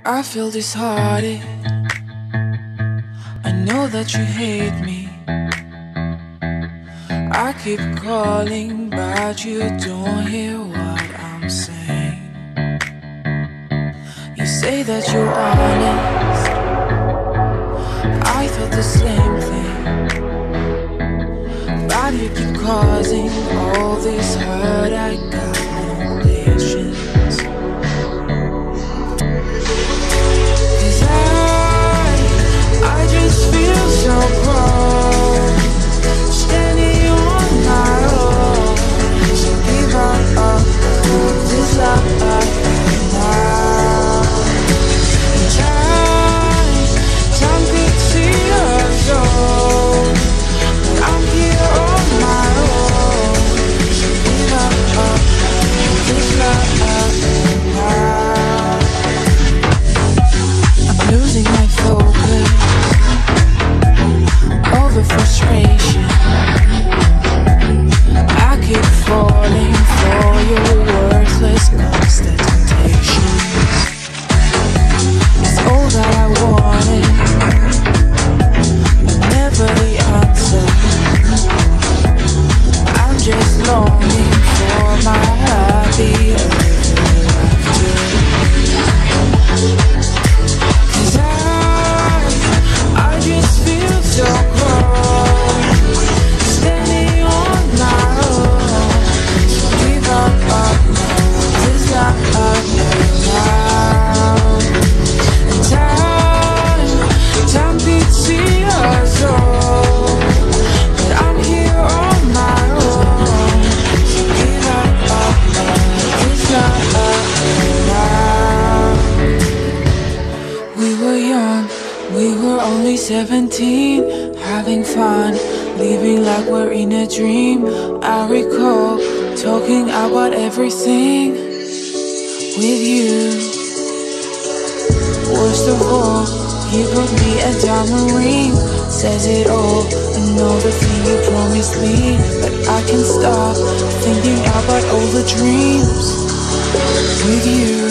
I feel disheartened. I know that you hate me. I keep calling, but you don't hear what I'm saying. You say that you're honest. I thought the same thing, but you keep causing all this hurt. I got no patience. I just feel so cold, standing on my own. So give up this love now. Time could see us all, but I'm here on my own. So give up this love now. I'm losing my focus over frustration. I keep falling for your worthless constant temptations. It's all that I wanted, but never the answer. I'm just longing for my happy ever after. 'Cause I just feel so cold, standing on my own. So give up this love now. And time could see us all, but I'm here on my own. So give up this love now. We were young, we were only 17, having fun, living like we're in a dream. I recall talking about everything with you. Worst of all, he put me a diamond ring, says it all, another thing you promised me. But I can't stop thinking about all the dreams with you.